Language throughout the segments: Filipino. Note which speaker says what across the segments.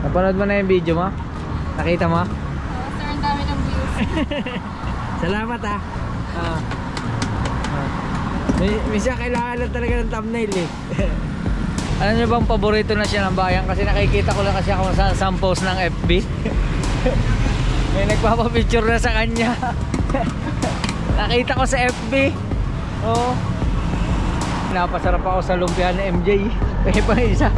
Speaker 1: Napanood mo na yung video mo? Nakita mo?
Speaker 2: Oo, sir, ang dami ng views.
Speaker 1: Salamat ha. Misa kailangan lang talaga ng thumbnail eh. Alam nyo bang paborito na siya ng bayan? Kasi nakikita ko lang kasi ako sa post ng FB. May nagpapapicture na sa kanya. Nakita ko sa FB. Oo. Napasarap ako sa lumpia ni MJ. Kaya pa isa.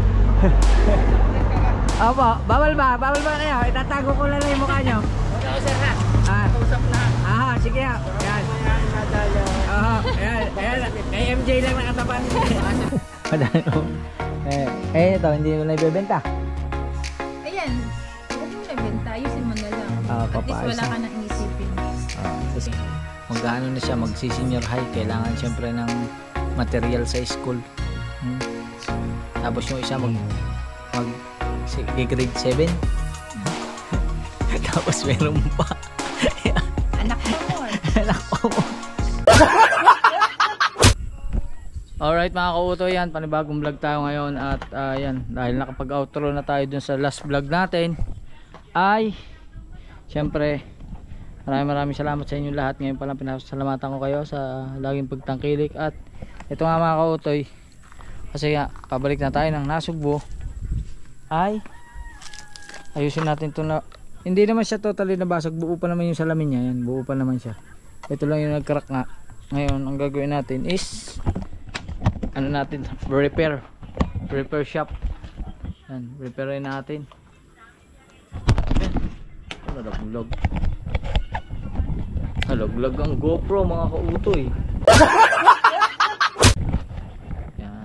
Speaker 1: Opo, bawal ba? Bawal ba kayo? Itatago ko lang yung mukha nyo.
Speaker 2: Oo, sir, ha?
Speaker 1: Usap na. Sige ha. Yan. Ayan. Kay MJ lang nakatapan. Ito, hindi mo na ibebenta.
Speaker 2: Ayan. Huwag mo nabenta. Ayusin mo na lang. At least
Speaker 1: Papaayos
Speaker 2: wala ka nang inisipin.
Speaker 1: Mag-ano na siya, mag-senior high. Kailangan siyempre ng material sa school. Tapos yung isa grade 7. Tapos meron pa.
Speaker 2: Anak mo.
Speaker 1: Anak mo. Alright mga kautoy, yan, panibagong vlog tayo ngayon. At yan, dahil nakapag-outro na tayo dun sa last vlog natin, ay syempre maraming salamat sa inyo lahat. Ngayon palang pinasalamatan ko kayo sa laging pagtangkilik. At ito nga mga kautoy, kasi pabalik na tayo ng Nasugbo, ay ayusin natin ito na. Hindi naman siya totally nabasag, buo pa naman yung salamin niya. Yan, buo pa naman siya. Ito lang yung nag-crack nga. Ngayon ang gagawin natin is repair shop. Yan, repairin natin. Halaglag ang GoPro mga kautoy. Yan.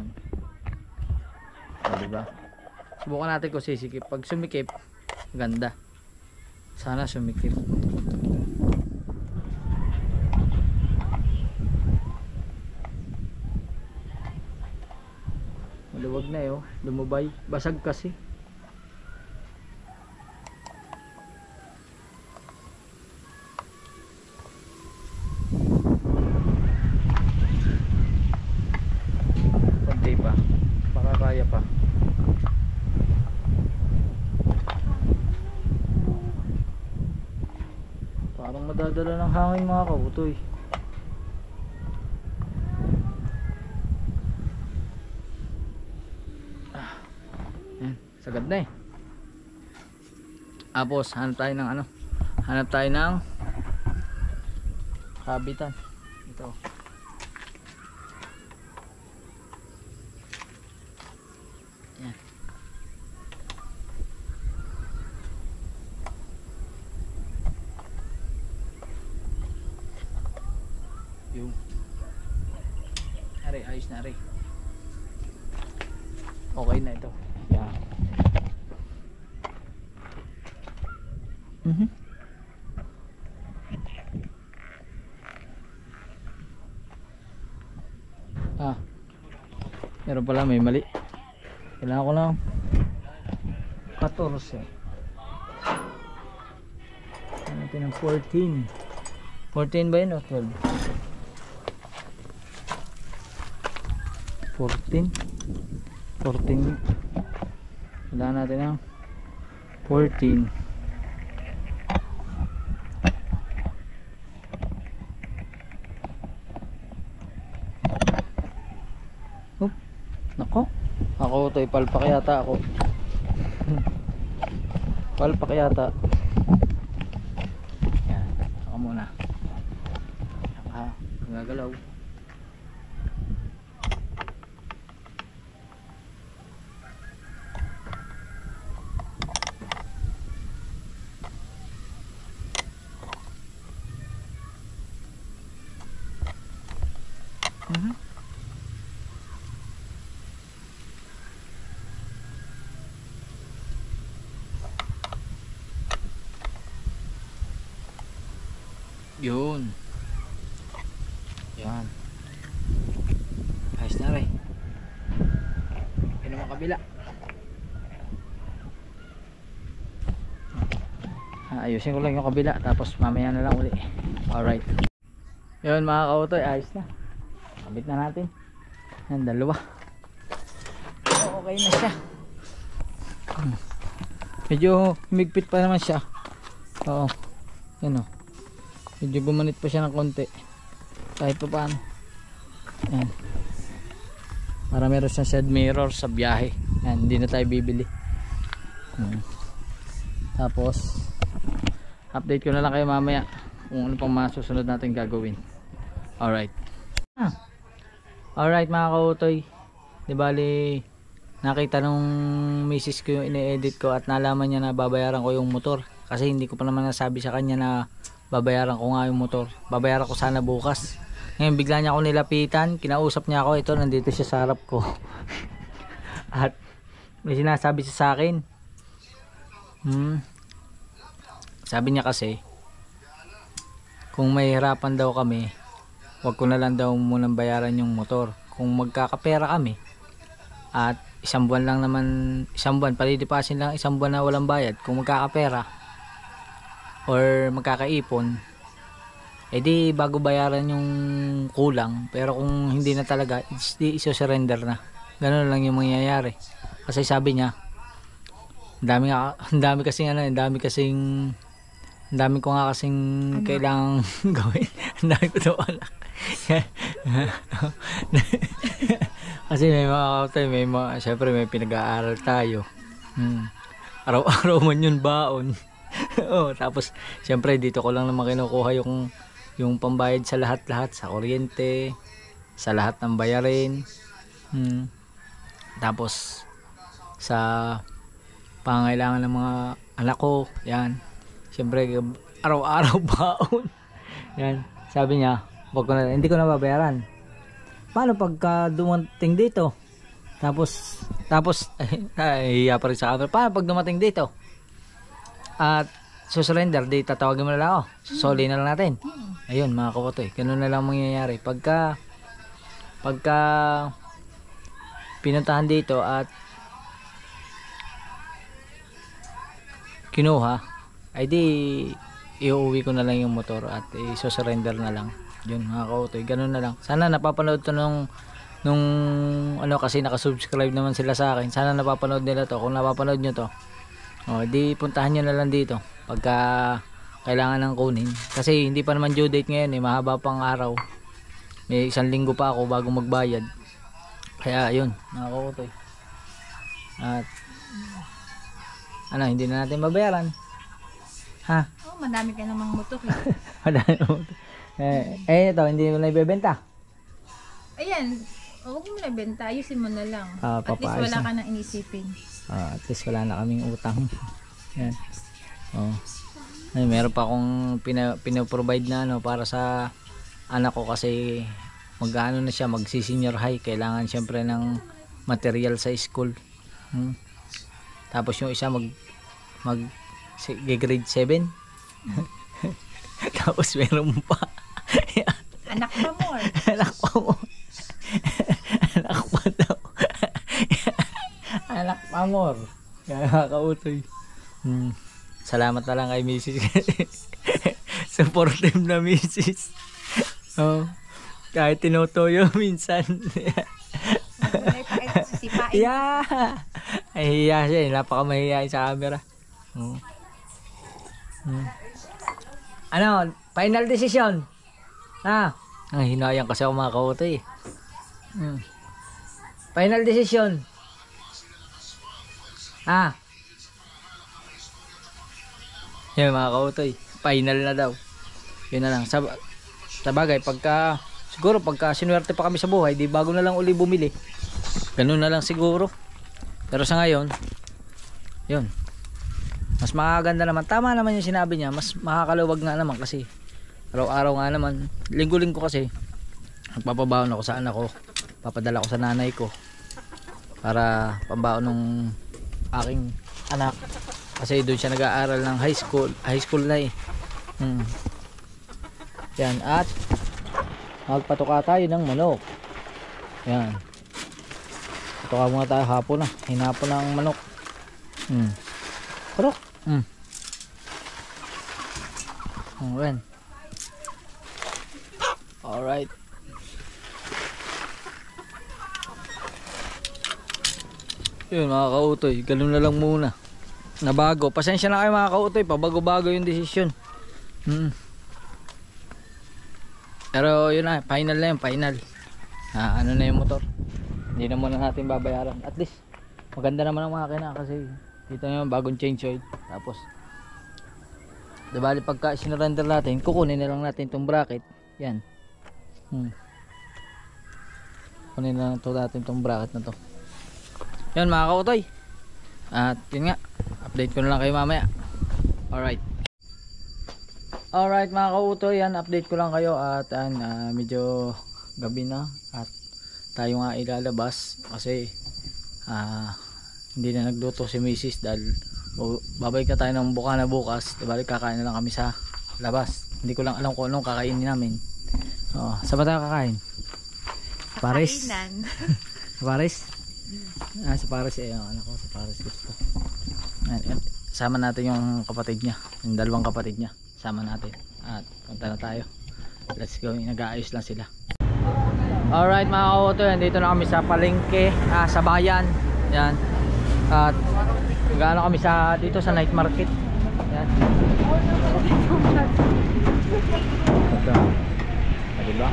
Speaker 1: Diba? Subukan natin kung sisikip. Pag sumikip, ganda. Sana sumikip. Maluwag na yun. Lumubay. Basag kasi. Konti pa. Baka kaya pa. Parang madadala ng hangin mga kautoy. Yan, sagad na eh. Tapos hanap tayo ng hanap tayo ng kabitan. Ito. Yan. Yung ayos na rin. Okay na ito. Yan. Meron pala, may mali. Kailangan ko lang 14. Ano natin ng 14. 14 ba yun o 12? 14. Kailangan natin ng 14. Nako, ako to'y palpak yata ako. Palpak yata. Yan, ako muna. Gagalaw. Yun. Yan. Ayos na rin. Yun naman kabila. Ayusin ko lang yung kabila, tapos mamaya na lang uli. Alright. Yun mga kautoy, ayos na. Kabit na natin. Yan, dalawa. Okay na siya. Medyo himigpit pa naman siya. Oo. Yan o. Medyo gumanit pa siya ng konti. Kahit pa paano. Yan. Para meron siyang side mirror sa biyahe. Yan, hindi na tayo bibili. Tapos update ko na lang kayo mamaya kung ano pang masusunod natin gagawin. Alright. Alright mga kautoy. Di bali nakita nung misis ko yung ine-edit ko at nalaman niya na babayaran ko yung motor. Kasi hindi ko pa naman nasabi sa kanya na babayaran ko nga yung motor. Babayaran ko sana bukas. Ngayon bigla niya ako nilapitan. Kinausap niya ako. Ito nandito siya sa harap ko. At may sinasabi siya sa akin. Sabi niya kasi kung mahihirapan daw kami, wag ko na lang daw munang bayaran yung motor. Kung magkakapera kami at isang buwan lang naman, isang buwan palidipasin lang, isang buwan na walang bayad, kung magkakapera or magkakaipon, edi bago bayaran yung kulang. Pero kung hindi na talaga, iso-surrender na. Ganun lang yung mangyayari. Kasi sabi niya, ang dami ko nga kasing kailangang gawin. Ang dami ko daw anak. Kasi may mga kautoy, syempre may pinag-aaral tayo. Araw-araw man yun baon. Tapos syempre dito ko lang naman kinukuha yung pambayad sa lahat-lahat, sa kuryente, sa lahat ng bayarin. Tapos sa pangailangan ng mga anak ko, yan. Syempre araw-araw baon. Yan. Sabi niya, hindi ko na babayaran. Paano pagka dumating dito? Tapos hiya pa rin sa camera. Paano pag dumating dito? At susurrender, di tatawagin mo na lang ako. Susoli na lang natin. Ayun mga kautoy, ganun na lang mangyayari. Pagka pinuntahan dito at kinuha, ay di iuwi ko na lang yung motor at i-surrender na lang. Yun mga kautoy, ganun na lang. Sana napapanood to nung ano, kasi nakasubscribe naman sila sa akin. Sana napapanood nila to. Kung napapanood nyo to, di puntahan nyo na lang dito pagka kailangan ng kunin. Kasi hindi pa naman due date ngayon, mahaba pang araw. May 1 linggo pa ako bago magbayad. Kaya yun mga kautoy. At hindi na natin babayaran. Ha?
Speaker 2: Madami ka namang motor eh.
Speaker 1: Madami motor. Ito, hindi mo na ibebenta.
Speaker 2: Ayan, huwag mo na benta, ayusin mo na lang. At least wala ka nang inisipin.
Speaker 1: At least wala na kaming utang. Yan. Ay, meron pa akong pinoprovide na para sa anak ko kasi mag-ano na siya, magsi-senior high. Kailangan syempre ng material sa school. Tapos yung isa mag grade 7. Tapos meron pa.
Speaker 2: Anak pa mo.
Speaker 1: Anak pa mo. Anak pa daw. Anak pa mo. Kaya kautoy. Salamat na lang kay Mrs. Supportive na Mrs. Kahit tinutuyo minsan. Yeah. Ay hiya siya, napakamahiyain sa camera. Ano, final decision. Ang hinayang kasi ako mga kautoy. Final decision. Yan mga kautoy, final na daw. Yun na lang. Sabagay, siguro pagka sinuwerte pa kami sa buhay, di bago na lang uli bumili. Ganun na lang siguro. Pero sa ngayon, yun. Mas makaganda naman. Tama naman yung sinabi niya. Mas makakaluwag nga naman kasi araw-araw nga naman. Linggo-linggo kasi nagpapabaon ako sa anak ko. Papadala ko sa nanay ko para pambaon ng aking anak. Kasi doon siya nag-aaral ng high school na eh. Yan. At magpatuka tayo ng manok. Yan. Patuka muna tayo hapon na. Hinapon ng manok. Parok. Ayan. Alright. Yun mga kautoy, ganun na lang muna. nabago. Pasensya na kayo mga kautoy, pabago-bago yung desisyon. Pero yun na, final na yun, final. Ano na yung motor, hindi na muna natin babayaran. At least maganda naman ang makina kasi dito na yung bagong change oil. Tapos diba, pagka sinurrender natin, kukunin na lang natin itong bracket. Yan. Kunin na to natin itong bracket na to. Yan mga kautoy. At yun nga, update ko na lang kayo mamaya. Alright. Alright mga kautoy, yan, update ko lang kayo. At medyo gabi na. At tayo nga ilalabas. Kasi hindi na nagluto si Mrs. dahil babalik na tayo ng Bukana bukas. Diba, kakain na lang kami sa labas. Hindi ko lang alam kung anong kakainin namin. Saan ba tayo kakain? Paris? Sa Paris? Sa Paris eh. Anak ko sa Paris gusto. Sama natin yung kapatid niya. Yung dalawang kapatid niya. Sama natin. At punta na tayo. Let's go. Nag-aayos lang sila. Alright mga kautoy, dito na kami sa palengke. Sa bayan. Yan. At gaano kami dito sa night market. Yan. Diba?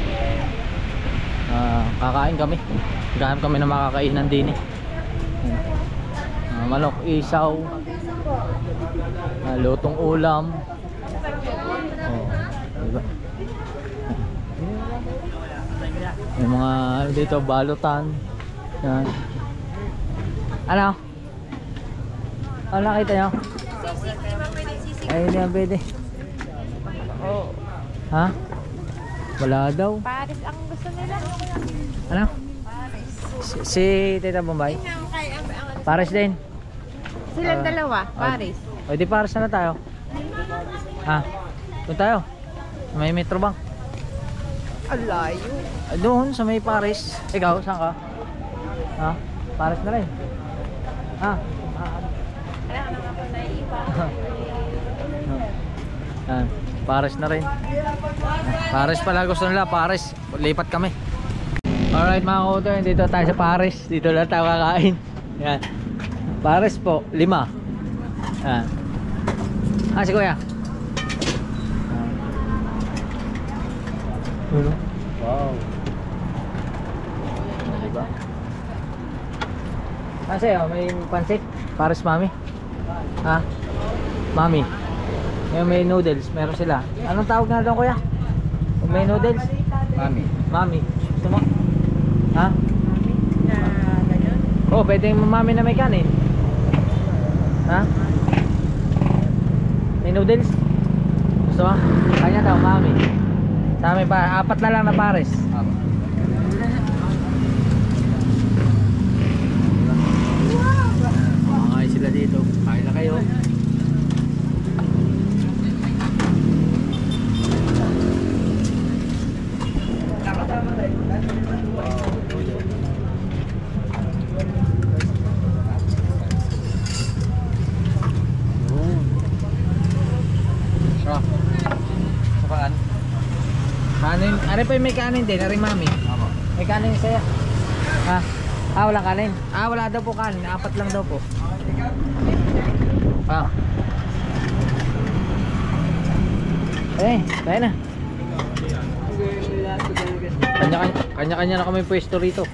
Speaker 1: Kakain kami. Gahanap kami na makakainan din eh. Manok, isaw, lutong ulam. Diba? May mga dito balutan. Yan. Ano? Ano nakita nyo?
Speaker 2: Sisig, di ba pwede sisig?
Speaker 1: Ay, hindi yan pwede. Ha? Wala daw.
Speaker 2: Paris ang gusto nila.
Speaker 1: Ano?
Speaker 2: Paris.
Speaker 1: Si Tita Bombay? Paris din.
Speaker 2: Silang dalawa, Paris.
Speaker 1: O di Paris na tayo. Ha? Doon tayo. May metro bank.
Speaker 2: Alayo.
Speaker 1: Doon sa may Paris. Ikaw, saan ka? Ha? Paris na rin. Ha?
Speaker 2: Kailangan na nga po naiiba.
Speaker 1: Paris na rin. Paris pala gusto nila, Paris. Lipat kami. Alright mga kautoy, dito tayo sa Paris. Dito lang tayo kakain. Yan. Paris po, 5. Yan. Si kuya. Wow. Diba? Sa'yo, may pansit? Paris mami? Ha? Mami? May noodles, meron sila. Anong tawag nga doon kuya? May noodles? Mami. Mami. Gusto mo? Ha? Oh, pwede yung mami na may kanin. Ha? May noodles? Gusto mo? Kanya daw, mami. Sa amin pa, 4 na lang na Paris. Mga sila dito. Kain na kayo. Kanin, ano pa yung may kanin din? Ari mami? May kanin sa'yo? Ha? Walang kanin? Wala daw po kanin, 4 lang daw po. Tayo na. Kanya-kanya na kami pwesto rito.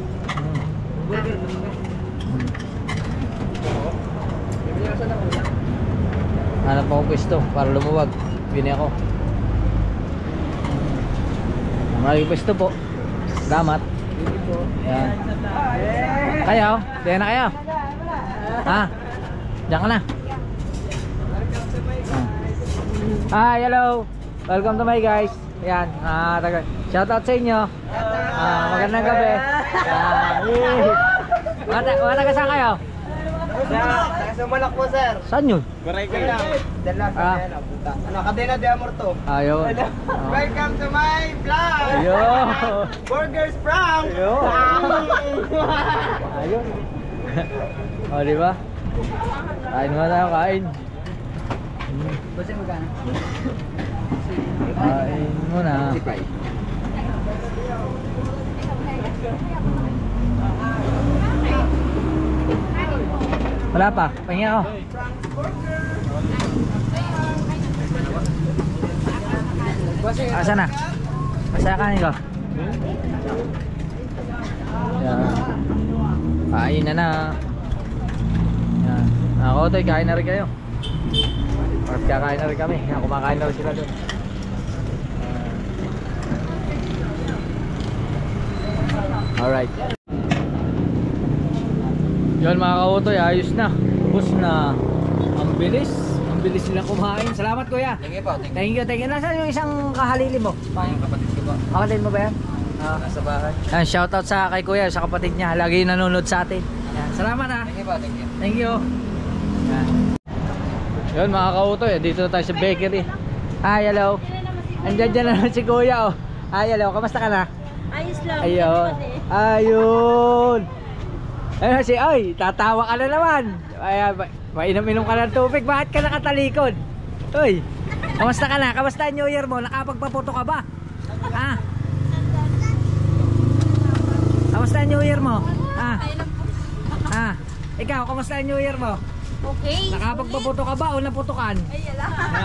Speaker 1: Hanap ako pwesto para lumuwag. Bini ako. Maraming pwesto po. Salamat. Yan. Kayo? Diyan na kayo? Ha? Diyan ka na? Hi, hello. Welcome to my guys. Yan. Shout out sa inyo. Magandang gabi. Mga taga saan kayo?
Speaker 3: Sumalak po sir.
Speaker 1: Saan yun?
Speaker 3: Garay kayo. Dala sa Cadena de Amor to.
Speaker 1: Ayun.
Speaker 3: Welcome to my vlog.
Speaker 1: Ayun.
Speaker 3: Burgers from.
Speaker 1: Ayun. O, diba? Kain mo tayo, kain.
Speaker 3: Kasi magkano?
Speaker 1: Kain mo na.
Speaker 3: Sipay.
Speaker 1: Wala pa, pahinga ako. Asa na? Masaya kanin ko. Yan. Kain na na. Yan. Ako tayo, kain na rin kayo. Or kakain na rin kami. Yan, kumakain na rin sila doon. Alright. Yun mga kautoy, ayos na. Ubus na. Ang bilis. Ang bilis nila kumain. Salamat kuya.
Speaker 3: Thank you po.
Speaker 1: Thank you, thank you. Nasaan yung isang kahalili mo?
Speaker 3: Yung kapatid ko po.
Speaker 1: Kapatid mo ba yan?
Speaker 3: Nasa bahay.
Speaker 1: Yan, shoutout sa kay kuya, sa kapatid niya. Lagi yung nanonood sa atin. Yan, salamat ha.
Speaker 3: Thank you po. Thank you.
Speaker 1: Thank you. Yan. Yun mga kautoy, dito na tayo sa bakery. Hi, hello. Andiyan dyan na si kuya oh. Hi, hello. Kamusta ka na?
Speaker 2: Ayos lang.
Speaker 1: Ayun. Ayun. Ayun si, ay, tatawa ka na naman. Ay, mainom-inom ka ng tubig. Bakit ka nakatalikod? Uy, kamusta ka na? Kamusta New Year mo? Nakapagpaputo ka ba? Ha? Kamusta New Year mo? Ha? Ha? Ikaw, kamusta New Year mo?
Speaker 2: Okay.
Speaker 1: Nakapagpaputo ka ba o naputukan?
Speaker 2: Ay, yala.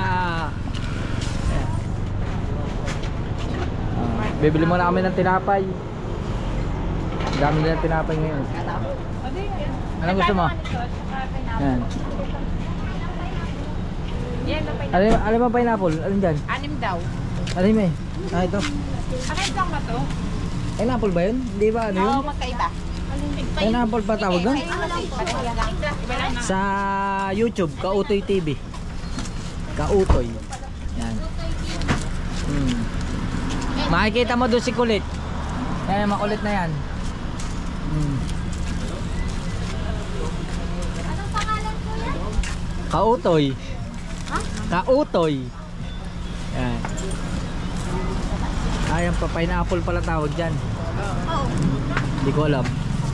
Speaker 1: Bibili muna kami ng tinapay. Dami nila tinapay ngayon. Anong gusto mo? Yan. Alam mo pineapple? Alin dyan?
Speaker 2: 6 daw.
Speaker 1: Alin mo eh? Ah, ito.
Speaker 2: Akin lang ba to?
Speaker 1: Pineapple ba yun? Hindi ba? Ano yun?
Speaker 2: Oo, magkaiba.
Speaker 1: Pineapple pa tawag doon?
Speaker 2: Iba lang.
Speaker 1: Sa YouTube, Kautoy TV. Kautoy. Yan. Makikita mo doon si Kulit. Yan, makulit na yan.
Speaker 2: Anong pangalan ko yan?
Speaker 1: Kautoy.
Speaker 2: Ha?
Speaker 1: Kautoy. Yan. Ayan pa, pineapple pala tawag dyan.
Speaker 2: Oo.
Speaker 1: Hindi ko alam.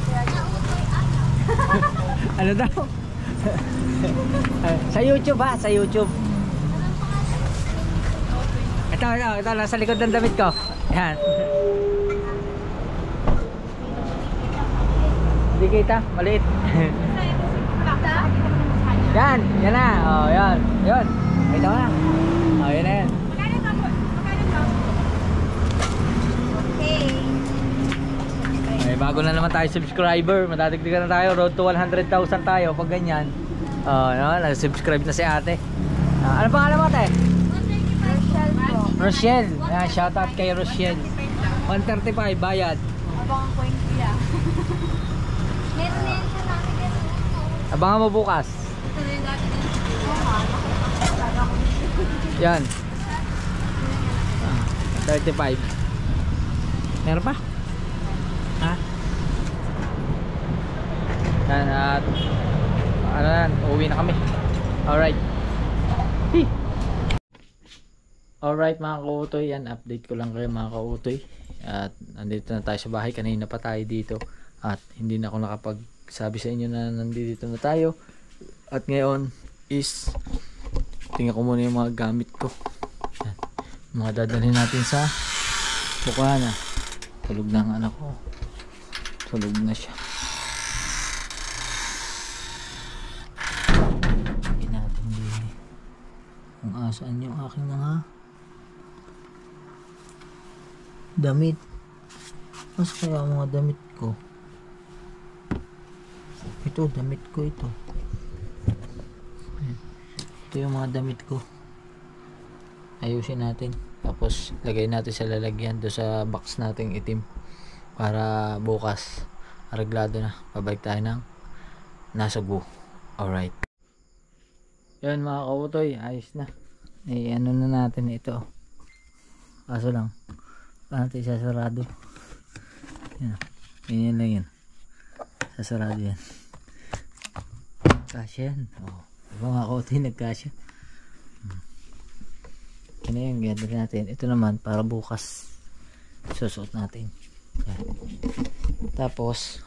Speaker 1: Ano daw? Sa YouTube ha, sa YouTube. Ito, nasa likod ng damit ko. Yan. Hindi kita, maliit. Yan, yan na. Oh, yan. Yan. Ito na. Oh, yan na yan. Ay, bago na naman tayo subscriber. Madadagdagan na tayo. Road to 100,000 tayo. Pag ganyan. Oh, no? Nag-subscribe na si ate. Ano pangalan mo ate? Rochelle. Ayan, shoutout kay Rochelle. 135 bayad.
Speaker 2: Abangan ko yung kuya. Meron na yan siya namin.
Speaker 1: Abangan mo bukas.
Speaker 2: Ito na yung dati din.
Speaker 1: Yan. 35. Meron pa? Ha? Yan at ano yan, uuwi na kami. Alright. Alright mga kautoy, yan update ko lang kayo mga kautoy. At nandito na tayo sa bahay, kanina pa tayo dito. At hindi na ako nakapagsabi sa inyo na nandito na tayo. At ngayon is tingnan ko muna yung mga gamit ko. Yan. Mga dadalhin natin sa Bukana. Tulog na ang anak ko. Tulog na siya. Hindi natin din. Kung asaan yung aking mga damit. Mas kaya ang mga damit ko? Ito, damit ko ito. Ito yung mga damit ko. Ayusin natin. Tapos lagay natin sa lalagyan do sa box nating itim. Para bukas areglado na. Pabalik tayo ng Nasugbu. Alright. Yan mga kautoy. Ayos na. Eh ano na natin ito. Kaso lang. Paano natin sasarado. Yan. Ganyan lang yan. Sasarado yan. Kasya yan. Oh. Diba mga kautoy nagkasya. Yan na yung ganda natin. Ito naman para bukas susuot natin. Yan. Tapos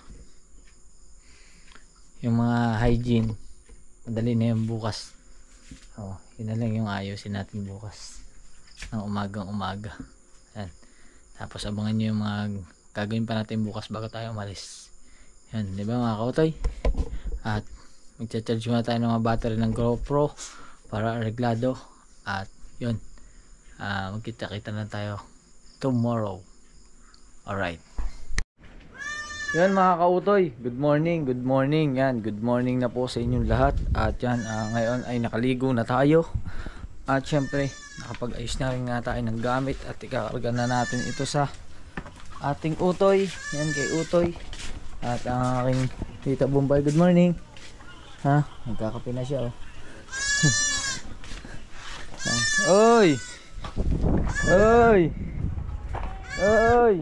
Speaker 1: yung mga hygiene madali na yung bukas. Yun na lang yung ayusin natin bukas ng umagang umaga. Yan. Tapos abangan nyo yung mga gagawin pa natin bukas bago tayo umalis. Yan, di ba mga kautoy? At magcha-charge muna tayo ng mga battery ng GoPro para reglado. At yun, magkita-kita na tayo tomorrow. Alright. Yan mga kautoy, good morning, good morning. Yan, good morning na po sa inyong lahat. At yan, ngayon ay nakaligo na tayo. At syempre, nakapag-ayos na rin nga tayo ng gamit. At ikakarga na natin ito sa ating utoy. Yan kay utoy. At ang aking tita Bombay, good morning. Ha, nagkakape na siya oh. Oy! Oy! Oy!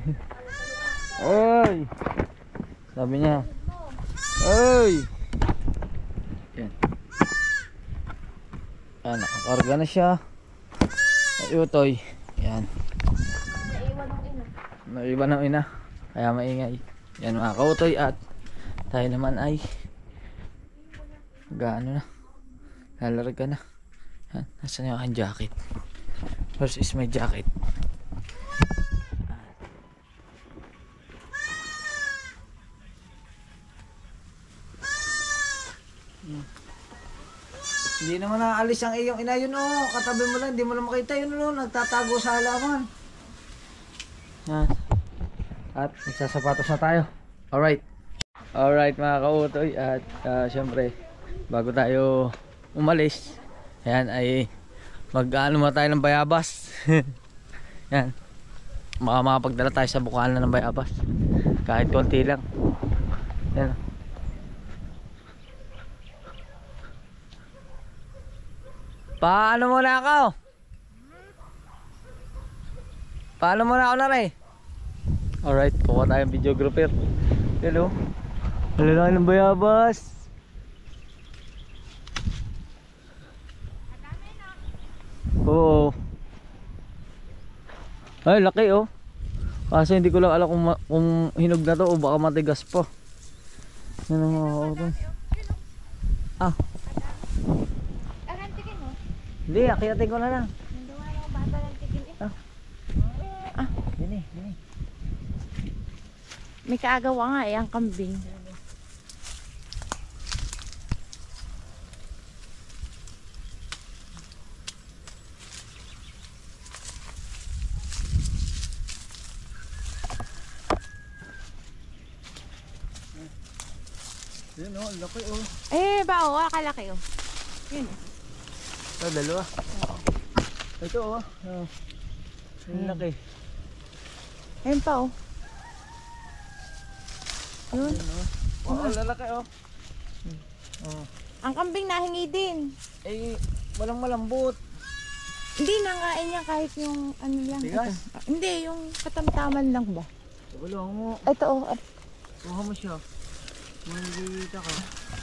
Speaker 1: Oy! Sabi niya. Oy! Yan. Nakakarga na siya. Ay, utoy. Yan. Naiwan ng ina. Kaya maingay. Yan mga kautoy. At tayo naman ay gaano na. Lalarga na. Yan. Nasaan yung aking jacket? Where is my jacket? Hindi naman naalis ang iyong ina yun oh. Katabi mo lang, hindi mo lang makita yun oh. Nagtatago sa halaman. Yan. At magsasapatos na tayo. Alright. Alright mga kautoy. At syempre, bago tayo umalis, ayan ay mag-ano mo tayo ng bayabas. Yan. Makapagdala tayo sa bukalan ng bayabas. Kahit konti lang. Yan. Paano muna ako? Paano muna ako na rin? Alright, kuha tayong videographer. Hello. Lalaki ng bayabas. Oo. Ay, laki oh. Kasi hindi ko lang alam kung hinog na to o baka matigas pa. Yan ang mga kautoy. Ah. Hindi, akiyatin ko na lang.
Speaker 2: Nanduwa yung bata ng tigil eh.
Speaker 1: Dini.
Speaker 2: May kaagawa nga eh, ang kambing.
Speaker 1: Yun oh, laki oh.
Speaker 2: Eh, ba oh, kalaki oh. Yun.
Speaker 1: Dalawa. Ito oh. Yung laki.
Speaker 2: Ayun pa oh. Yun.
Speaker 1: Oh, lalaki oh.
Speaker 2: Ang kambing nahingi din.
Speaker 1: Eh, walang malambot.
Speaker 2: Hindi nangain niya kahit yung ano lang.
Speaker 1: Tigas?
Speaker 2: Ito. Hindi, yung katamtaman lang ba?
Speaker 1: Wala mo.
Speaker 2: Ito oh.
Speaker 1: Kuha mo siya. Manggita ka.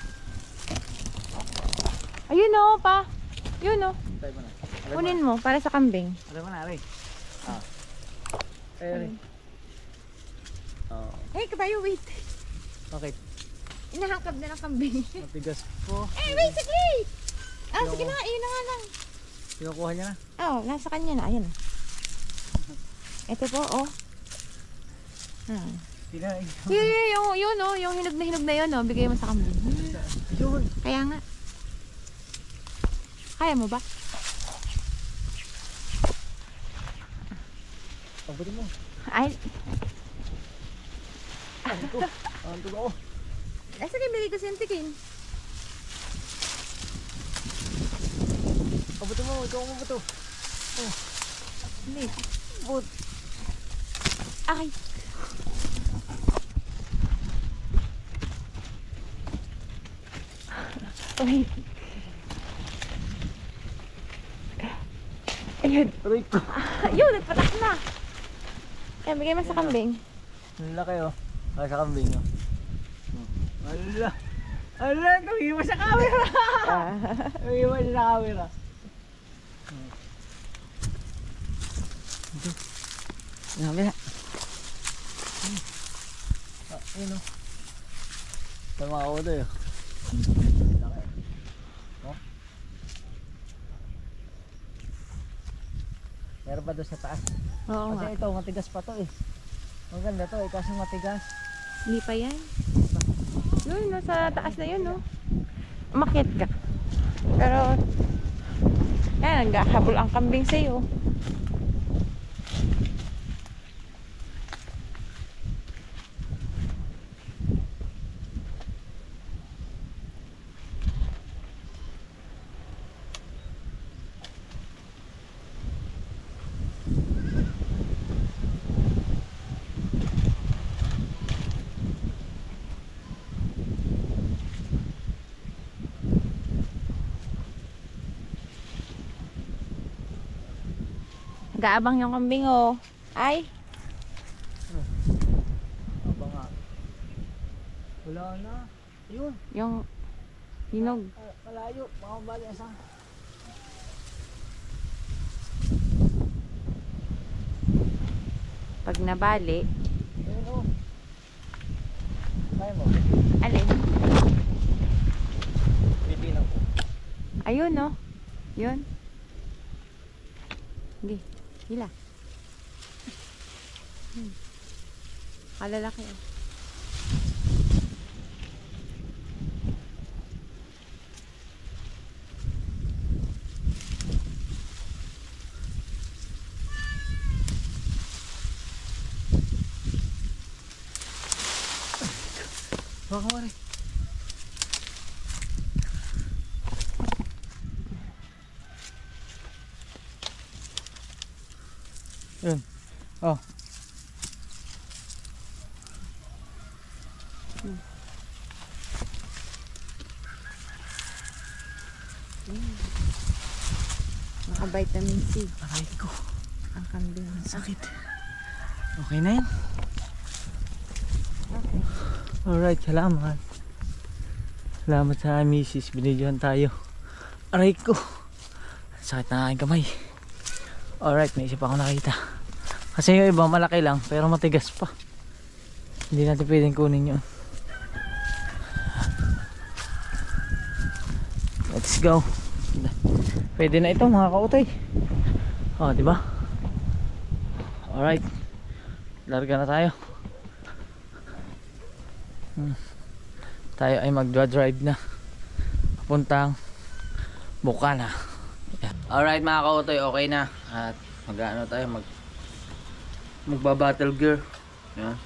Speaker 2: Ayun oh pa. Yun oh.
Speaker 1: Hintay mo na.
Speaker 2: Kunin mo para sa kambing.
Speaker 1: Alam mo na, Ari. Ari.
Speaker 2: Eh, kabayo, wait.
Speaker 1: Bakit?
Speaker 2: Inahangkab na ng kambing.
Speaker 1: Matigas po.
Speaker 2: Eh, wait, sige! Sige na, iyon na nga lang.
Speaker 1: Kinukuha niya na.
Speaker 2: Oh, nasa kanya na. Ayan. Ito po, oh.
Speaker 1: Kinain.
Speaker 2: Yun, oh. Yung hinog na yun, oh. Bigay mo sa kambing.
Speaker 1: Yun.
Speaker 2: Kaya nga. Kaya mo ba?
Speaker 1: Pabutin mo.
Speaker 2: Ay.
Speaker 1: Ang tulo ko.
Speaker 2: Ay, sige, bigay ko sentikin.
Speaker 1: Pabutin mo. Ikaw mo ba ito?
Speaker 2: Hindi. But. Ay. Wait. Ayun.
Speaker 1: Aray ko.
Speaker 2: Ayun, nagpatak na. Ayan, bigay mo sa kambing.
Speaker 1: Ang laki oh. Ay, sa kambing oh. Ala. Ala, tumiwa sa camera. Tumiwa sa camera. Grabe na. Ayun oh. Tama ako doon oh. Laki. Oh. Meron pa doon sa taas.
Speaker 2: Oo nga.
Speaker 1: Kasi ito, matigas pa to eh. Maganda to eh, kasi matigas.
Speaker 2: Hindi pa yan. Yun, nasa taas na yun, no?
Speaker 4: umakyat ka. Pero, yan, naghahabol ang kambing sa'yo. Nag-aabang yung kambing, oh. Ay.
Speaker 1: Aba nga. Wala na. Yun.
Speaker 4: Yung hinog.
Speaker 1: Malayo. Baka bali asang.
Speaker 4: Pag nabali.
Speaker 1: Ayun o. Kaya mo.
Speaker 4: Alin?
Speaker 1: Bibilang ko.
Speaker 4: Ayun, oh. Yun. Hindi. Hila. Kalalaki, oh.
Speaker 1: Baka wari. Yun. Oh.
Speaker 4: Naka-vitamin C.
Speaker 1: Aray ko.
Speaker 4: Ang kambing.
Speaker 1: Sakit. Okay na yan.
Speaker 4: Okay.
Speaker 1: Alright, salamat. Salamat sa misis. Binidyohan tayo. Aray ko. Sakit na aking kamay. Alright, may isa pa ako nakita. Kasi yung iba malaki lang pero matigas pa. Hindi natin pwedeng kunin yun. Let's go. Pwede na ito mga kautoy. Oh, di ba? Alright. Larga na tayo. Tayo ay magdra-drive na papuntang Bukana. Alright mga kautoy, okay na. At mag-ano tayo, magba-battle gear. Yan.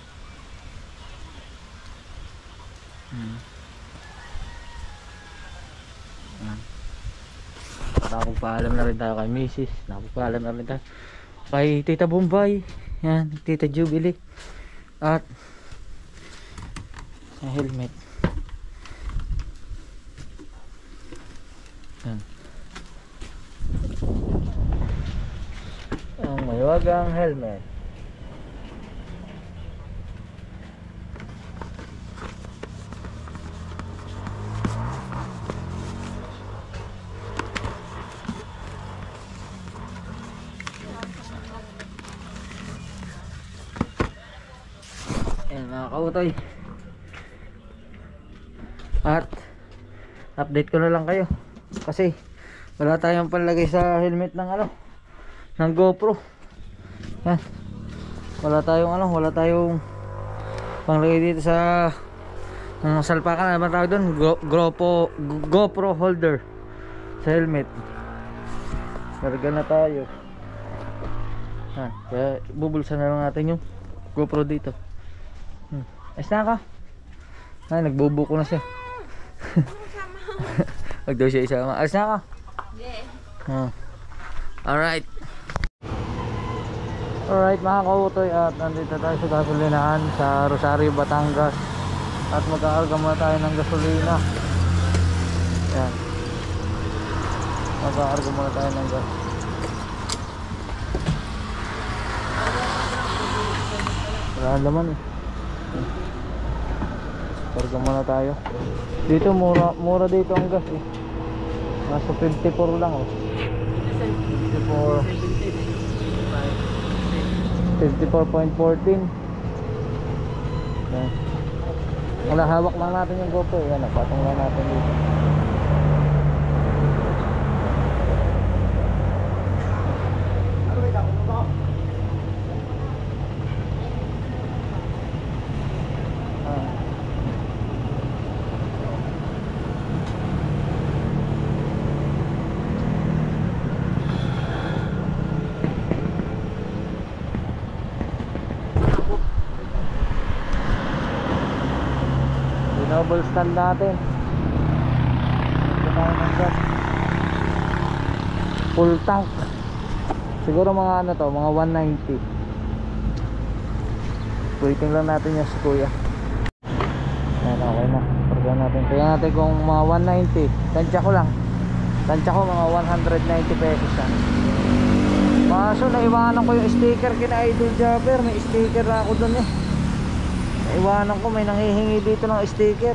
Speaker 1: Nakapagpaalam na rin tayo kay Mrs. Nakapagpaalam na rin tayo kay Tita Bombay. Yan, Tita Jubilee. At sa helmet. Yan. Ang mahiwagang helmet. Ayan mga kautoy. At update ko na lang kayo kasi wala tayong panlagay sa helmet ng ano, ng GoPro. Yan. Wala tayong panglagay dito sa salpakan, ano ba tawag doon? GoPro holder sa helmet. Larga na tayo. Kaya bubulsan na lang natin yung GoPro dito. Ayos na ka? Ay, nagbubuko na siya. Wag daw siya isama. Ayos na ka? Yeah. Alright. Alright mga kautoy, at nandito tayo sa gasolinahan sa Rosario, Batangas. At mag-aarga muna tayo ng gasolina. Yan. Mag-aarga muna tayo ng gas. Wala naman eh. Arga muna tayo. Dito mura dito ang gas eh. Nasa 54 lang oh. 54.14. Yan. Wala, hawak lang natin yung GoPro. Yan, patong lang natin dito. double stand natin. Ito tayo ng gas. Full tank. Siguro mga ano to, mga 190. Waiting lang natin yung si kuya. Ayan, okay na. Pagka natin. Kaya natin kung mga 190. Tansya ko lang. Tansya ko mga 190 pesos yan. Kaso naiwanan ko yung sticker kina Idol Jabber. May sticker na ako dun eh. Naiwanan ko, may nanghihingi dito ng sticker.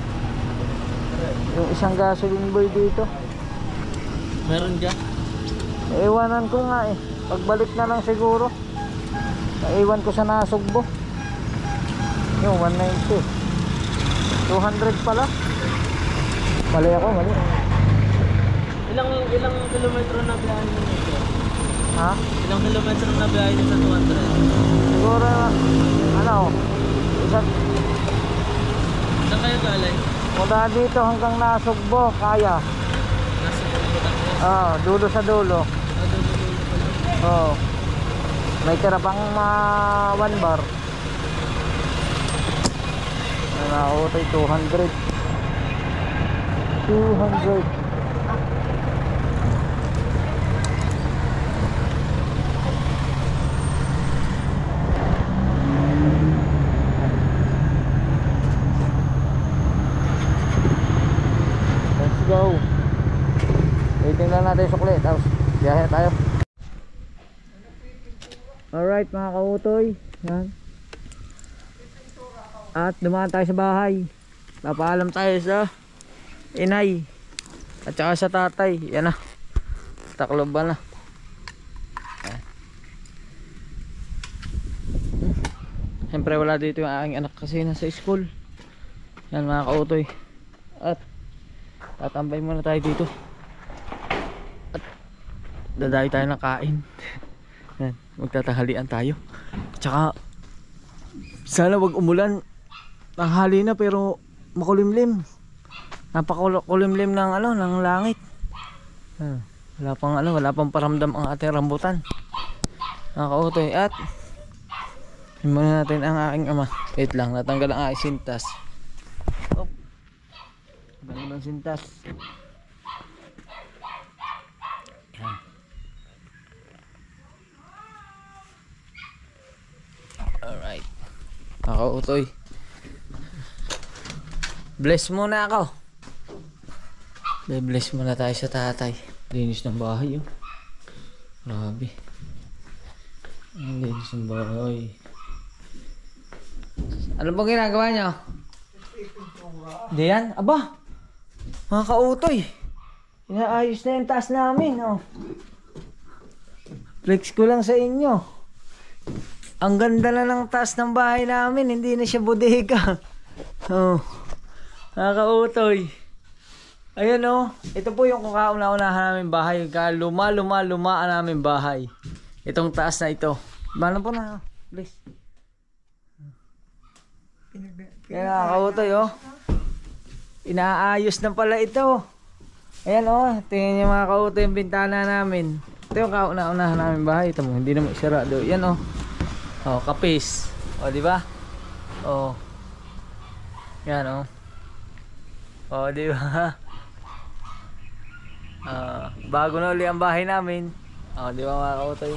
Speaker 1: Yung isang gasoline boy dito.
Speaker 3: Meron dyan?
Speaker 1: Naiwanan ko nga eh. Pagbalik na lang siguro. Naiwan ko sa Nasugbo. Yung 190. 200 pala. Mali ako, mali.
Speaker 3: Ilang kilometro na biyahe mo nito?
Speaker 1: Ha?
Speaker 3: Ilang kilometro na biyahe nito sa 200?
Speaker 1: Siguro, ano, isang,
Speaker 3: Saan kayo galing?
Speaker 1: mula dito hanggang Nasugbo, kaya.
Speaker 3: Nasa Batangas?
Speaker 1: Dulo sa dulo. Oo. May tira pang 1 bar. Ano, 200. 200. Let's go. Waiting lang natin yung sukli. Tapos biyahe tayo. Alright mga kautoy. Yan. At dumaan tayo sa bahay. Napaalam tayo sa inay at saka sa tatay. Yan na. Takloban na. Siyempre wala dito yung aking anak kasi nasa school. Yan mga kautoy. At tatambay muna tayo dito. At dadayo tayo ng kain. Yan, magtatahalian tayo. Tsaka sana wag umulan. Tanghali na pero makulimlim. Napakulimlim ng ano, ng langit. Wala pang paramdam ang ating rambutan. Nakautoy at himunin natin ang aking ama. Wait lang, natanggal ang aking sintas. Oh. Natanggal ang sintas. Yan. Alright. Nakautoy. Bless muna ako. Bless muna tayo sa tatay. Linis ng bahay oh. Grabe. Ang linis ng bahay. Ano pong ginagawa nyo? Diyan? Aba! Mga kautoy. Inaayos na yung taas namin oh. Flex ko lang sa inyo. Ang ganda na ng taas ng bahay namin. Hindi na siya bodega. Oh. Nakakautoy. Ayun oh. Ito po yung kauna-unahan namin bahay. Luma ang namin bahay. Itong taas na ito. Paano po na? Please. Kaya nakakautoy oh. Inaayos na pala ito. Ayan oh. Tingnan niyo mga kautoy yung bintana namin. Ito yung kauna-unahan namin bahay. Ito mo. Hindi naman isarado. Yan oh. Oh, kapis. Oh, di ba? Oh. Yan oh. Oh, di ba? Bago na uli ang bahay namin. Oh, di ba mga kautoy?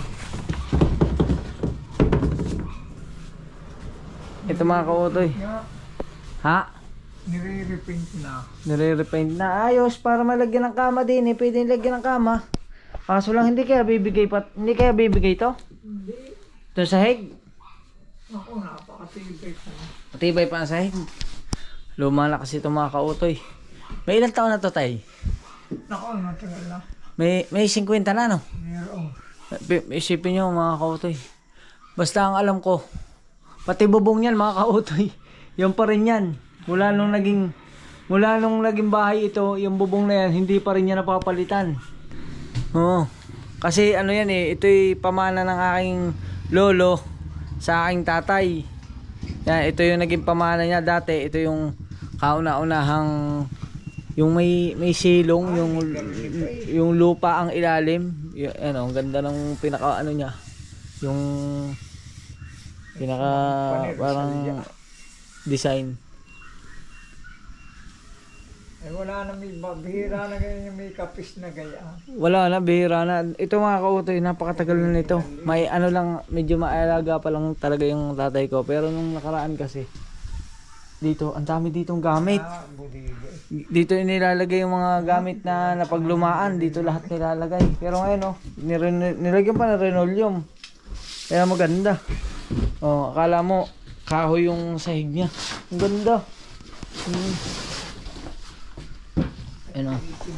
Speaker 1: Ito mga kautoy. Ha?
Speaker 3: Nire-repaint na.
Speaker 1: Nire-repaint na. Ayos para malagyan ng kama din eh. Pwede lagyan ng kama. Kaso lang hindi kaya bibigay to?
Speaker 3: Hindi.
Speaker 1: Ito sa sahig?
Speaker 3: Ako, napakatibay pa.
Speaker 1: Matibay pa ang sahig. Luma na kasi itong mga kautoy. May ilang taon na to tay?
Speaker 3: Ako, matagal na.
Speaker 1: May 50 na no?
Speaker 3: Meron.
Speaker 1: Isipin nyo mga kautoy. Basta ang alam ko, pati bubong yan mga kautoy. Yung pa rin yan. Mula nung naging bahay ito, yung bubong na yan, hindi pa rin yan napapalitan. Oo. Kasi ano yan eh, ito'y pamana ng aking lolo sa aking tatay. Yan, ito yung naging pamana niya dati. Ito yung kauna-unahang yung may silong, yung lupa ang ilalim. Yan oh, ang ganda ng pinaka ano niya. Yung pinaka parang design.
Speaker 3: Wala na, may bihira na ganyan yung may kapis na gaya.
Speaker 1: Wala na, bihira na. Ito mga kautoy, napakatagal na nito. May ano lang, medyo maalaga pa lang talaga yung tatay ko. Pero nung nakaraan kasi, dito, ang dami ditong gamit. Dito inilalagay yung mga gamit na napaglumaan. Dito lahat nilalagay. Pero ngayon, nilagyan pa ng linoleum. Kaya maganda. Oh, akala mo, kahoy yung sahig niya. Ang ganda. Ano?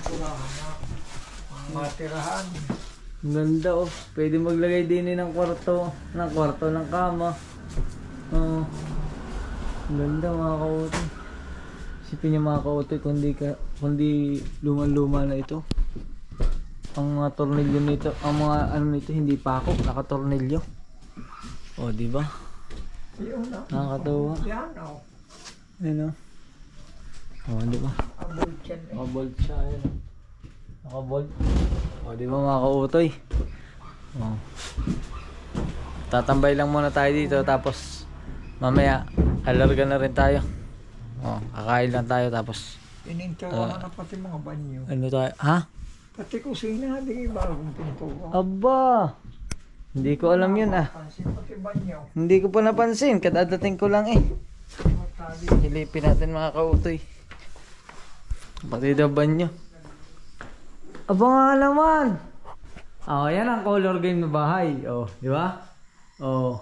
Speaker 3: Matirahan.
Speaker 1: Ang ganda oh. Pwede maglagay din ng kwarto ng kama. Oh. Ang ganda mga kautoy. Isipin niyo mga kautoy kundi luma-luma na ito. Ang mga tornilyo nito, ang mga ano nito hindi pa ako nakatornilyo. Oh, di ba? Nakakatawa.
Speaker 3: Yan o.
Speaker 1: Ano? Oh, di ba?
Speaker 3: Abolt yan eh.
Speaker 1: Nakabolt siya, ayun. Nakabolt. O, di ba mga kautoy? O. Tatambay lang muna tayo dito, tapos mamaya, alarga na rin tayo. O, kakain lang tayo, tapos
Speaker 3: Pinintuan na pati mga banyo.
Speaker 1: ano tayo? Ha?
Speaker 3: Pati kusina, di bagong pintuan.
Speaker 1: Aba! Hindi ko alam yun ah.
Speaker 3: Pati banyo.
Speaker 1: Hindi ko pa napansin, kadadating ko lang eh. Silipin natin mga kautoy. Pati daw banyo. Aba nga naman! Oh, yan ang color game na bahay. Oh, di ba? Oh.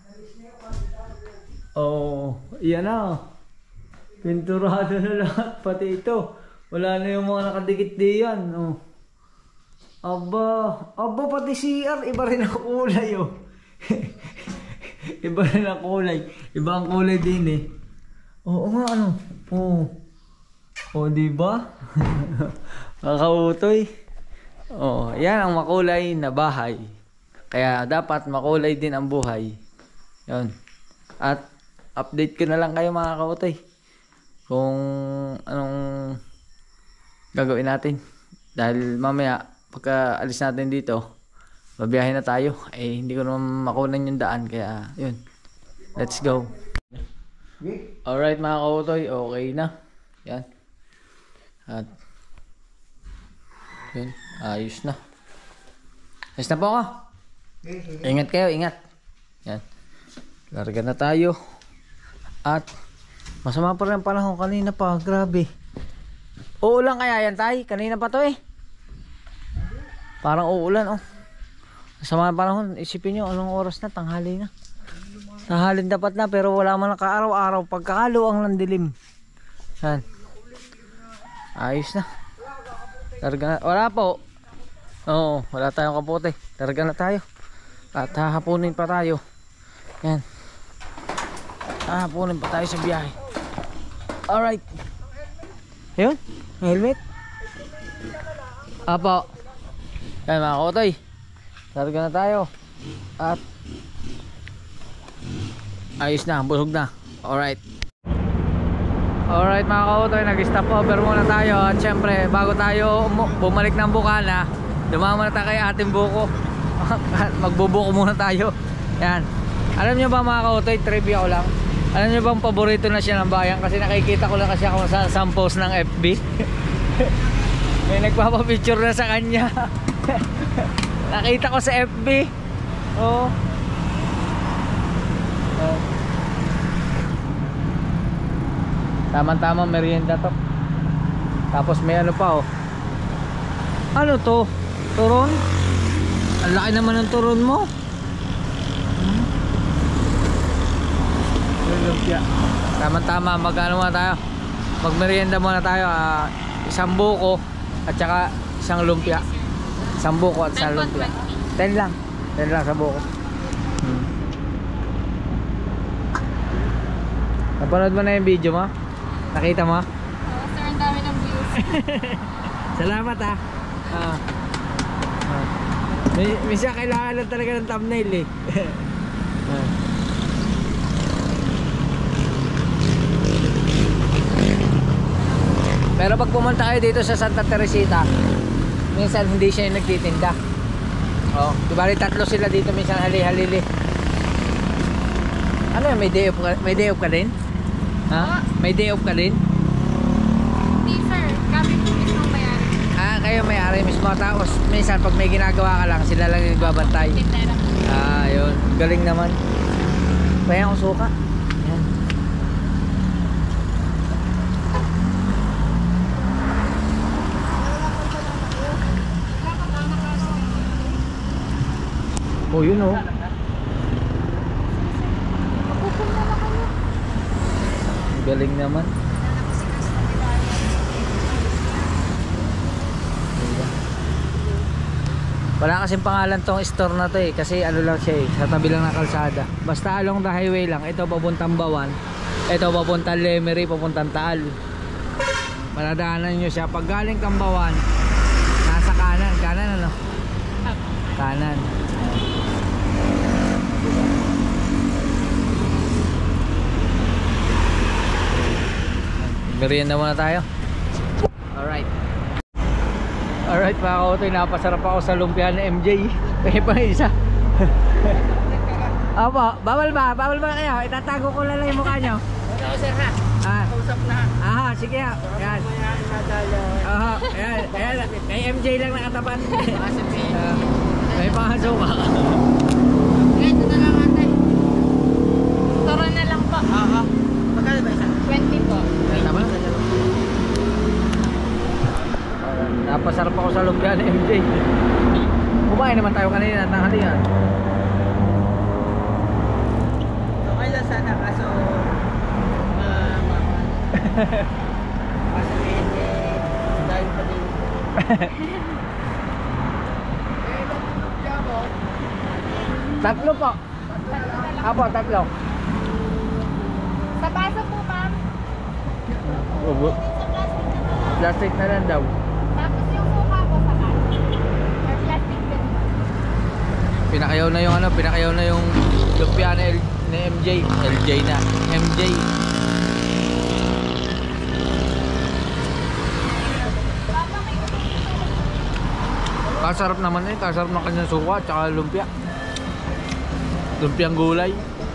Speaker 1: Oh, yan na. Pinturado na lahat. Pati ito. Wala na yung mga nakadikit diyan. Oh. Aba pati CR. Iba rin ang kulay oh. Iba rin ang kulay. Iba ang kulay din eh. Oo nga ano. Oh. Oh, di ba? Kakautoy. Oh, yan ang makulay na bahay. Kaya dapat makulay din ang buhay. 'Yon. At update ko na lang kayo mga kautoy kung anong gagawin natin. Dahil mamaya pagka alis natin dito, babiyahe na tayo. Eh hindi ko naman makunan yung daan kaya 'yun. Let's go. Alright mga kautoy, okay na. Yan. At yun, ayos na. Ayos na po ako. Ingat kayo, ingat. Yan. Larga na tayo. At masama pa rin ang panahon kanina pa, grabe. Uulan kaya yan tay? Kanina pa to eh. Parang uulan oh. Masama ang panahon, isipin nyo anong oras na, tanghali na. Tanghalin dapat na pero wala man naka-araw-araw. Pagkakaluang ng dilim. Yan. Ayos na. Larga na. Wala po. Oo, wala tayong kapote. Larga na tayo. At hahapunin pa tayo. Yan. Hahapunin pa tayo sa biyahe. Alright. Yun. Helmet. Apo. Yan mga kotoy. Larga na tayo. At ayos na. Busog na. Alright. Alright mga kautoy, nag-stop over muna tayo. At syempre bago tayo bumalik ng Bukana, dumama na tayo kay ating buko. Magbubuko muna tayo. Yan. Alam nyo ba mga kautoy, trivia ko lang, alam nyo bang paborito na siya ng bayan? Kasi nakikita ko lang kasi ako sa some post ng FB. May nagpapapicture na sa kanya. Nakita ko sa FB. Oo. Tama-tama merienda to. Tapos may ano pa oh. Ano to? Turon? Ang laki naman ng turon mo. Lumpia. Tama-tama mag-ano muna tayo. Mag-merienda muna tayo. Isang buko at saka isang lumpia. Isang buko at isang lumpia. 10 lang. 10 lang sa buko. Napanood mo na yung video mo? Nakita mo?
Speaker 2: Oo, sir, ang dami ng views.
Speaker 1: Salamat ah. May siya kailangan lang talaga ng thumbnail eh. Pero pag pumunta kayo dito sa Santa Teresita, minsan hindi siya yung nagtitinda. Oh, di ba tatlo sila dito, minsan hali-halili. Ano yun, may day off ka din? Ha? May day off ka din?
Speaker 2: Hindi, sir.
Speaker 1: kayo may-ari mismo, tapos minsan pag may ginagawa ka lang, sila lang yung nagbabantay. Yun, galing naman. Kaya akong suka. Yan. Oh, yun oh. Galing naman. Wala kasing pangalan tong store na to eh, kasi ano lang siya eh, sa tabi lang ng kalsada. Basta along the highway lang. Ito papuntang Bawan, ito papuntang Lemery, papuntang Taal. Maladaanan nyo siya. Pag galing kang Bawan, nasa kanan. Kanan ano? Kanan. Merienda muna tayo. Alright. Alright mga kautoy, napasarap ako sa lumpia ng MJ. Kaya pa isa. Opo, bawal ba? Bawal ba kayo? Itatago ko lang yung mukha nyo.
Speaker 3: Ano sir ha? Kausap na.
Speaker 1: Aha, sige ha. Yan. Aha, yan. Ayan. Kay MJ lang nakatapat. May pangaso ka.
Speaker 2: Ito na lang ate. Toro na lang po.
Speaker 3: Magkano ba isa?
Speaker 2: 20 po.
Speaker 1: Tama? Napasarap ako sa lumpia ng MJ. Kumain naman tayo kanina at tanghalian.
Speaker 3: Okay lang sana kaso kasabihin dahil pa din.
Speaker 1: Tatlo po. Apo, tatlo.
Speaker 2: Sa baso po ma'am.
Speaker 1: Plastic na lang daw.
Speaker 2: Tapos yung suka po sa kan. Or plastic din.
Speaker 1: Pinakayaw na yung ano, pinakayaw na yung lumpia ni MJ. LJ na. MJ. Kasarap naman eh, kasarap ng kanyang suka tsaka lumpia. Lumpiang gulay.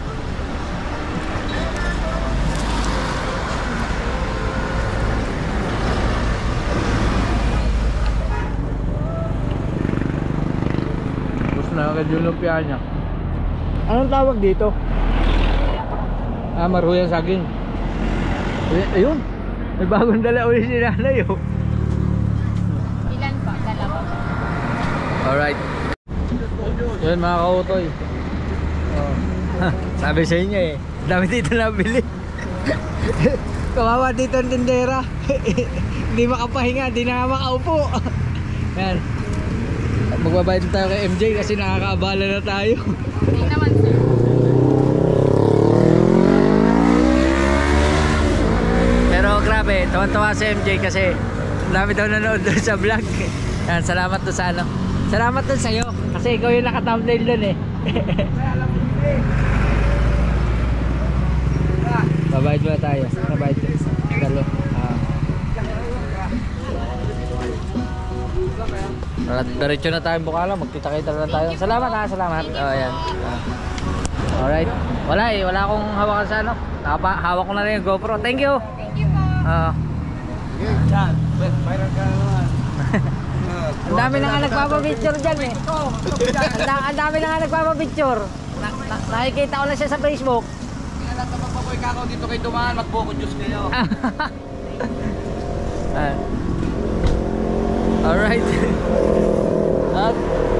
Speaker 1: Tapos na agad yung lumpia niya. Anong tawag dito? Maruyang saging. Ayun, may bagong dala ulit si nanay oh.
Speaker 2: Ilan po? Dalawa.
Speaker 1: Alright. Yun mga kautoy. Sabi sa inyo eh, dami dito nabili. Kawawa dito ang tindera. Hindi makapahinga, hindi na makaupo. Yan. Magbabayad tayo kay MJ kasi nakakaabala na tayo.
Speaker 2: Hindi naman sir.
Speaker 1: Pero grabe, tawan-tawa si MJ kasi dami daw nanood doon sa vlog. Yan, salamat doon sa ano. Salamat doon sa'yo kasi ikaw yung naka-thumbnail doon eh. Babayad ba tayo? Babayad tayo. Dalo. Diretso na tayo Bukala, magkita-kita na tayo. Salamat ha, salamat. Ayan. Alright. Wala eh, wala akong hawakan sa ano. Hawak ko na rin yung GoPro. Thank you.
Speaker 2: Thank you po.
Speaker 3: Yan, viral ka naman.
Speaker 1: Ang dami na nga nagpapapicture dyan eh. Ang dami na nga nagpapapicture. Nakikita ko na siya sa Facebook.
Speaker 3: Tingnan natin magpapoy ka ako dito kay Dumaan, magboko juice kayo.
Speaker 1: Alright. At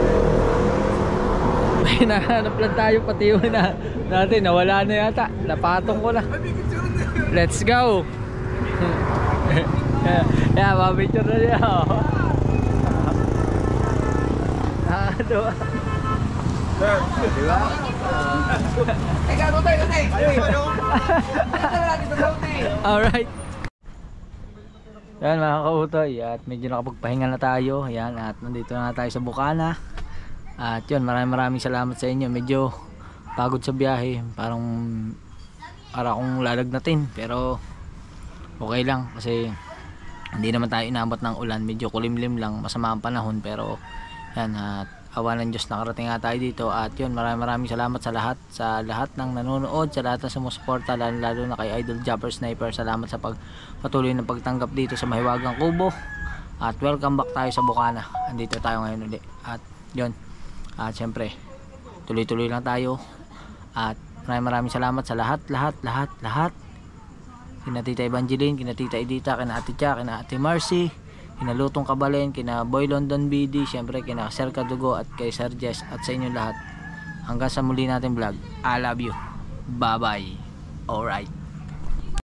Speaker 1: may nahanap lang tayo, pati yung natin nawala na yata. Napatong ko na. Let's go. Yeah, mapicture na niya. Diba? Alright. Yan mga kautoy, at medyo nakapagpahinga na tayo. Yan, at nandito na tayo sa Bukana. At yun, maraming salamat sa inyo. Medyo pagod sa biyahe, parang akong lalagnatin, pero okay lang kasi hindi naman tayo inabot ng ulan. Medyo kulimlim lang, masama ang panahon, pero yan, at awa ng Diyos nakarating nga tayo dito. At yun, maraming salamat sa lahat ng nanonood, sa lahat ng sumusuporta, lalo na kay Idol Japper Sniper. Salamat sa patuloy ng pagtanggap dito sa Mahiwagang Kubo. At welcome back tayo sa Bukana. Andito tayo ngayon ulit. At yun, at syempre tuloy-tuloy lang tayo. At maraming salamat sa lahat. Kina Tita Evangeline, kina Tita Edita, kina Ate Cha, kina Ate Marcy, kina Lutong Kabalen, kina Boy London BD, syempre kina Sir Kadugo at kay Sir Jess, at sa inyong lahat. Hanggang sa muli natin vlog. I love you. Bye bye. Alright.